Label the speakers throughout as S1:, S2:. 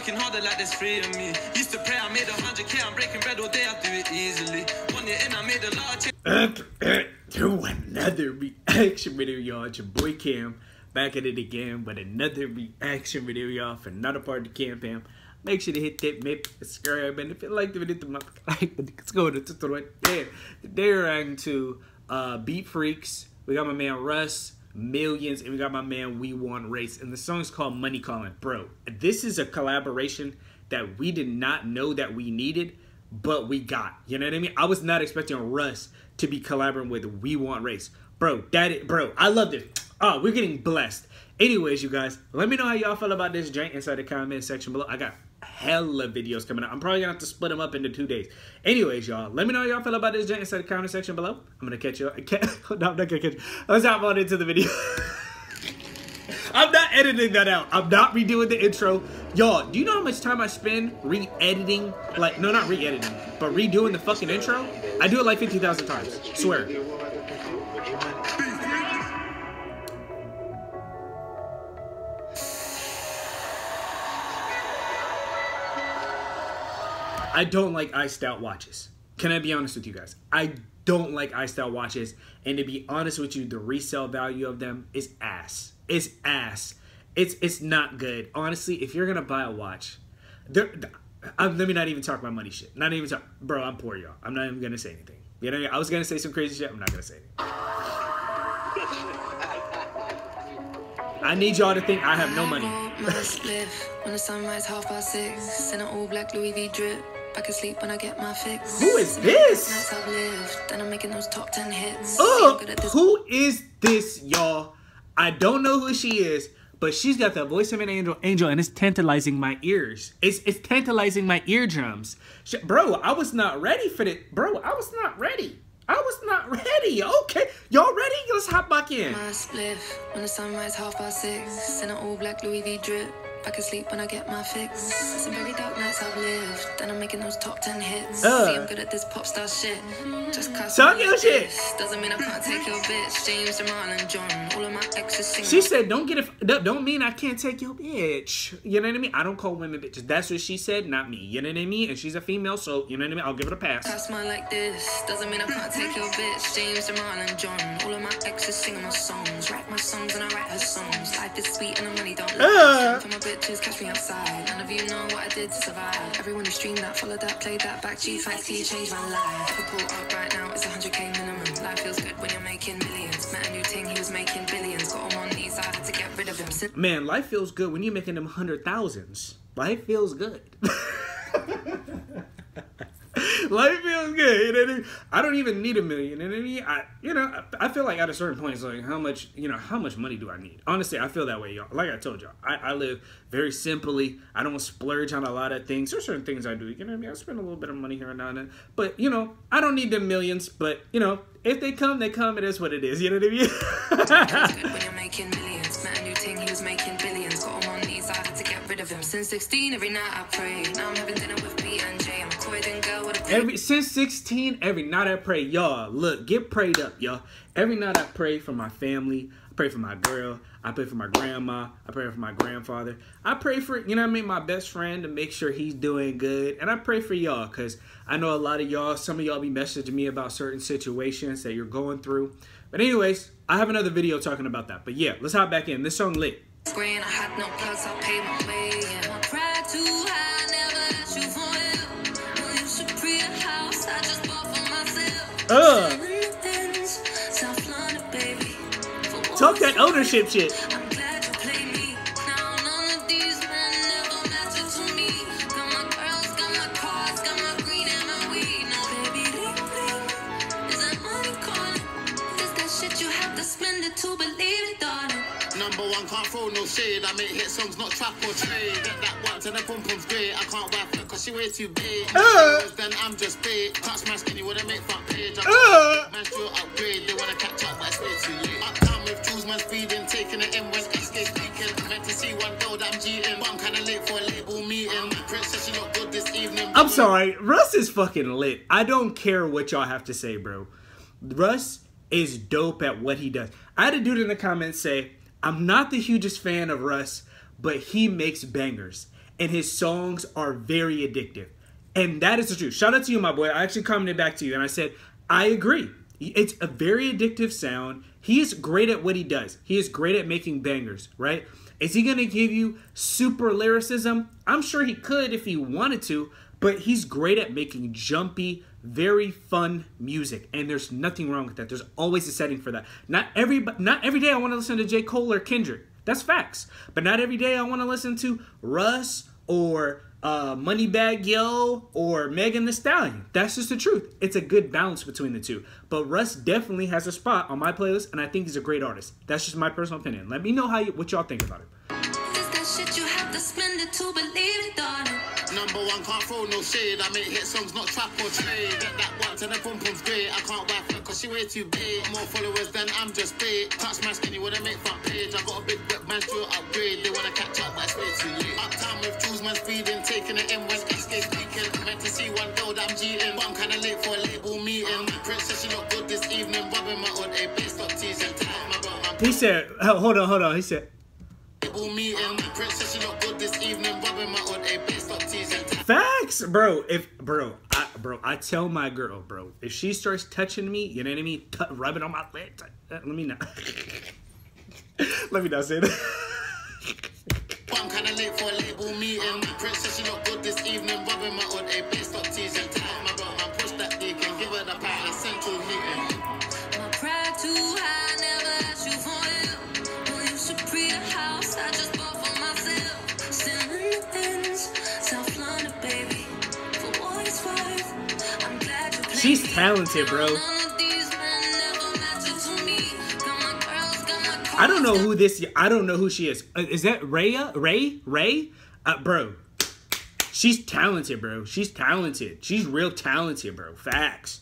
S1: working harder like there's three of me. Used to pray I made 100K, I'm breaking bread all day, I do it easily. 1 year in, I made a lot of
S2: to another reaction video, y'all. It's your boy Cam, back at it again with another reaction video, y'all, for another part of the Cam Fam. Make sure to hit that subscribe, and if you like the video, let's go to yeah. Today we're reacting to Beat Freaks. We got my man Russ, Millions, and we got my man We Want Race, and the song's called Money Calling. Bro, this is a collaboration that we did not know that we needed, but we got. You know what I mean? I was not expecting Russ to be collaborating with We Want Race. Bro, bro, I love this. Oh, we're getting blessed. Anyways, you guys, let me know how y'all feel about this joint inside the comment section below. I got hella videos coming out. I'm probably gonna have to split them up into 2 days. Anyways, y'all, let me know how y'all feel about this joint inside the comment section below. I'm gonna catch you. No, I'm not gonna catch you. Let's hop on into the video. I'm not editing that out. I'm not redoing the intro. Y'all, do you know how much time I spend re-editing? Like, no, not re-editing, but redoing the fucking intro? I do it like 50,000 times. Swear. I don't like iced out watches. Can I be honest with you guys? I don't like iced out watches. And to be honest with you, the resale value of them is ass. It's ass. It's not good. Honestly, if you're going to buy a watch, let me not even talk about money shit. Not even talk. Bro, I'm poor, y'all. I'm not even going to say anything. You know, I was going to say some crazy shit. I'm not going to say anything. I need y'all to think I have no money.
S3: When the sunrise 6:30 in an all black Louis V drip. I can sleep when I get my fix.
S2: Who is this?
S3: I've lived, then I'm making those top 10 hits.
S2: Who is this, y'all? I don't know who she is, but she's got the voice of an angel, and it's tantalizing my ears. It's tantalizing my eardrums. Bro, I was not ready for it. Bro, I was not ready. I was not ready. Okay, y'all ready? Let's hop back in.
S3: My spliff when the sunrise 6:30 in an all black Louis V drip. I can sleep when I get my fix. Some very dark nights I've lived, then I'm making those top 10 hits. See, I'm good at this pop star shit. Just cause
S2: talk your shit.
S3: Doesn't mean I can't take your bitch. James, Jamal, and John, all of my exes sing.
S2: She said, "Don't get it. Don't mean I can't take your bitch." You know what I mean? I don't call women bitches. That's what she said, not me. You know what I mean? And she's a female, so you know what I mean. I'll give it a pass.
S3: I smile like this. Doesn't mean I can't take your bitch. James, Jamal, and John, all of my exes sing my songs. Write my songs and I write her songs. Life is sweet and the money don't lie. For my bitches, catch me outside. None of you know what I did to survive. Everyone who streamed that, followed that, played that back. G5T changed my life. If I pull up right now, it's 100K minimum. Life feels good when you're making millions. Met a new thing, he was making billions. Got him on these, I had to get rid of him.
S2: Man, life feels good when you're making them 100,000s. Life feels good. Life feels good. You know what I mean? I don't even need $1 million. You know what I mean? I feel like at a certain point, it's like how much money do I need? Honestly, I feel that way, y'all. Like I told y'all, I live very simply. I don't splurge on a lot of things. There's certain things I do. You know what I mean? I spend a little bit of money here and now and then. But you know, I don't need the millions. But you know, if they come, they come. It is what it is. You know what I mean?
S3: Good when you're making millions. Met a new thing, he was making billions. Got him on knees, I had to get rid of him. Since 16, every night I pray. Now I'm having dinner with B and J. I'm courting girl with a
S2: since 16, every night I pray. Y'all, look, get prayed up, y'all. Every night I pray for my family. I pray for my girl. I pray for my grandma. I pray for my grandfather. I pray for, you know what I mean, my best friend to make sure he's doing good. And I pray for y'all because I know a lot of y'all, some of y'all be messaging me about certain situations that you're going through. But anyways, I have another video talking about that. But yeah, let's hop back in. This song lit.
S3: Screen, I had no plugs, I paid my way. Yeah. My pride too high, never asked you for help. Well, you should pre a house, I just bought for myself.
S2: Talk that ownership shit.
S3: I'm glad you play me. Now none of these men never matter to me. Got my girls, got my cars, got my green and my weed. No, baby, ding, ding. Is that money calling? Is that shit you have to spend it to believe it, darling?
S1: Number one, can't throw no shade. I make hit songs, not trap or trade. Get that once and the pum pum's great. I can't wipe her cause she way too big. Then I'm just bait. Touch my skinny, wanna make front page. Man, still upgrade. They wanna catch up, but it's way too late. Uptown with jewels, man, speeding. Taking it in when SK speaking. Meant to see one girl that I'm cheating. But I'm kinda late for a label meeting. Princess, she look good this evening.
S2: I'm sorry. Russ is fucking lit. I don't care what y'all have to say, bro. Russ is dope at what he does. I had a dude in the comments say, I'm not the hugest fan of Russ, but he makes bangers. and his songs are very addictive. And that is the truth. Shout out to you, my boy. I actually commented back to you and I said, I agree. It's a very addictive sound. He is great at what he does. He is great at making bangers, right? Is he going to give you super lyricism? I'm sure he could if he wanted to, but he's great at making jumpy, very fun music, and there's nothing wrong with that. There's always a setting for that. Not every day I want to listen to J. Cole or Kendrick. That's facts. But not every day I want to listen to Russ or Moneybagg Yo or Megan Thee Stallion. That's just the truth. It's a good balance between the two. But Russ definitely has a spot on my playlist, and I think he's a great artist. That's just my personal opinion. Let me know what y'all think about it.
S1: Number one, can't throw no shade. I make hit songs, not trap or trade. Get that once and the pum pum's great. I can't wife her cause she way too big. More followers than I'm just bait. Touch my skinny with a make front page. I got a big whip, man, still upgrade. They wanna catch up, but it's way too late. Uptown with Jules, man, speeding. Taking it in when SK speaking. Meant to see one girl that I'm cheating. But I'm kinda late for a label meeting. My princess, she look good this evening. Rubbing my old A, base stop teasing.
S2: He said, hold on. He said,
S1: meeting. My princess, she look good this evening. Rubbing my old A, base stop teasing.
S2: Facts, bro. I tell my girl, bro, if she starts touching me, you know what I mean, rubbing on my lips, let me not say that.
S1: I'm kinda late for a label meeting. My princess, she look good this evening. Rubbing my old A, base stop teasing. Tell my bro, man, push that dick and give her the pattern central heating.
S3: My pride too high, never asked you for it. Well, you should pre a house I just bought for myself. Still in the ends, South London, baby. For what it's worth, I'm glad you played.
S2: She's talented, bro. I don't know who she is. Is that Raya? Ray? Bro. She's talented, bro. She's talented. She's real talented, bro. Facts.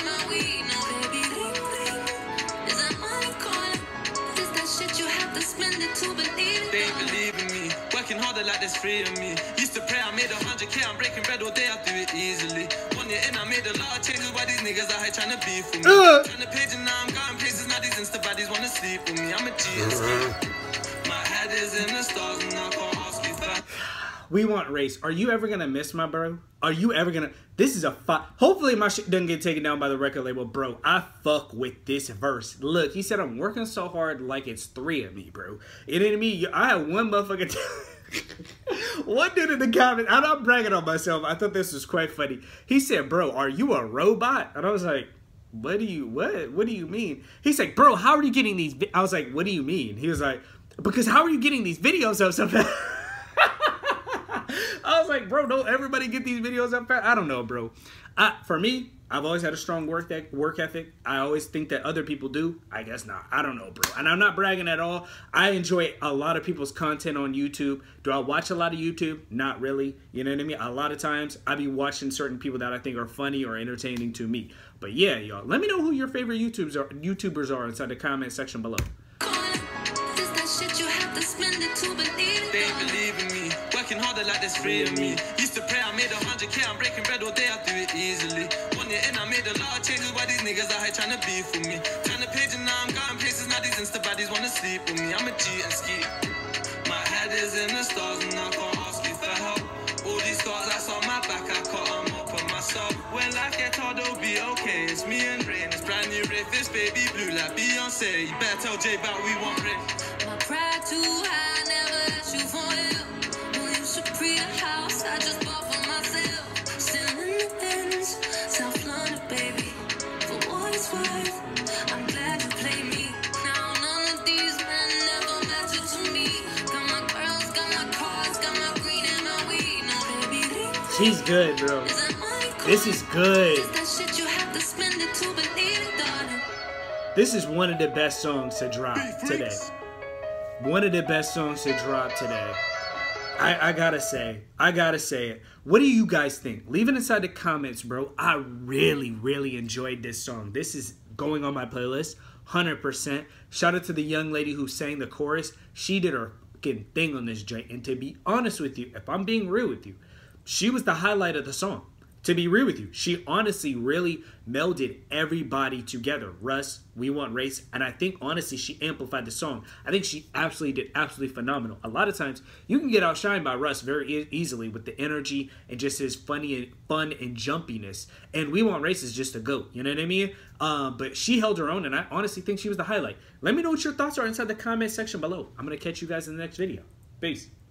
S4: Harder like there's three of me. Used to pray I made 100K. I'm breaking bread all day. I do it easily. 1 year in, I made a lot of changes. Why these niggas out here trying to beef with me? Trying to page and now I'm going places. Now these Insta baddies wanna sleep with me. I'm a G. My head is in the stars and I can't ask you that.
S2: We want race. Are you ever gonna miss my bro? Are you ever gonna? This is a hopefully my shit doesn't get taken down by the record label, bro. I fuck with this verse. Look, he said I'm working so hard like it's 3 of me, bro. You know what I mean? I had one motherfucker. One dude in the comments, I'm not bragging on myself. I thought this was quite funny. He said, "Bro, are you a robot?" And I was like, What do you mean? He's like, "Bro, how are you getting these?" I was like, "What do you mean?" He was like, "Because how are you getting these videos up so fast?" I was like, "Bro, don't everybody get these videos up fast?" I don't know, bro. For me, I've always had a strong work ethic. I always think that other people do. I guess not. I don't know, bro. And I'm not bragging at all. I enjoy a lot of people's content on YouTube. Do I watch a lot of YouTube? Not really. You know what I mean? A lot of times, I be watching certain people that I think are funny or entertaining to me. But yeah, y'all. Let me know who your favorite YouTubers are inside the comment section below.
S4: They ain't believing me. Working harder like there's 3 of me. Used to pray I made 100K. I'm breaking bread all day. I do it easily. 1 year in, I made a lot of changes. Why these niggas out here trying to beef with me? Trying to page and now I'm going places. Now these Insta baddies wanna sleep with me. I'm a G and ski. My head is in the stars and I can't ask you for help. All these scars that's on my back, I cut them up on myself. When life gets hard, it'll be okay. It's me and Rain. It's brand new Ray. This baby blue like Beyonce. You better tell J about we want Ray.
S3: My pride too high, never asked you for it. Well, you should pre a house I just bought for myself. Still in the ends, South London, baby. For what it's worth, I'm glad you play me. Now none of these men never matter to me. Got my girls, got my cars, got my green and my weed. No, baby,
S2: She's good, bro. This is good. This is one of the best songs to drop today. One of the best songs to drop today. I gotta say it. What do you guys think? Leave it inside the comments, bro. I really enjoyed this song. This is going on my playlist, 100%. Shout out to the young lady who sang the chorus. She did her fucking thing on this joint. And to be honest with you, if I'm being real with you, she was the highlight of the song. To be real with you, she honestly really melded everybody together. Russ, We Want Race, and I think honestly she amplified the song. I think she absolutely did phenomenal. A lot of times you can get outshined by Russ very easily with the energy and just his fun and jumpiness. And We Want Race is just a GOAT, you know what I mean? But she held her own, and I honestly think she was the highlight. Let me know what your thoughts are inside the comment section below. I'm going to catch you guys in the next video. Peace.